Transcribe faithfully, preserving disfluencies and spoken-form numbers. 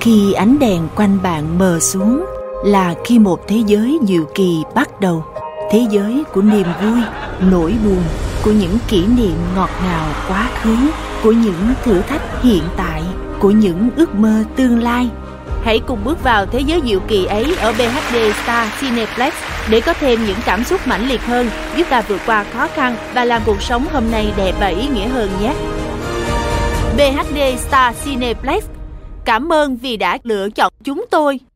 Khi ánh đèn quanh bạn mờ xuống là khi một thế giới diệu kỳ bắt đầu. Thế giới của niềm vui, nỗi buồn, của những kỷ niệm ngọt ngào quá khứ, của những thử thách hiện tại, của những ước mơ tương lai. Hãy cùng bước vào thế giới diệu kỳ ấy ở bê hát đê Star Cineplex để có thêm những cảm xúc mãnh liệt hơn, giúp ta vượt qua khó khăn và làm cuộc sống hôm nay đẹp và ý nghĩa hơn nhé. bê hát đê Star Cineplex, cảm ơn vì đã lựa chọn chúng tôi.